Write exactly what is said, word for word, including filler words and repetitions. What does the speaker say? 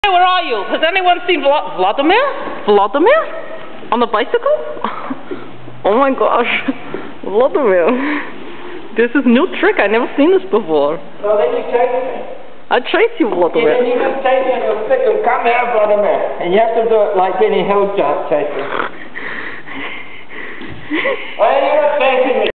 Hey, where are you? Has anyone seen Vla Vladimir? Vladimir? On the bicycle? Oh my gosh. Vladimir. This is a new trick. I've never seen this before. So then you chase me. I chase you, Vladimir. Yeah, then you just chase me and you'll stick and come here, Vladimir. And you have to do it like Benny Hill chasing. Why are you not chasing me?